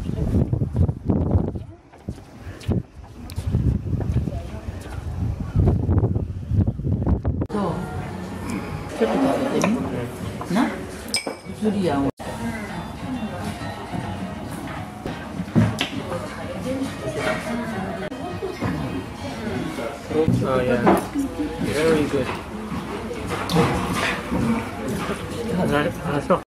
ちょっと食べてみ。な？釣りやん。 Oh yeah, very good.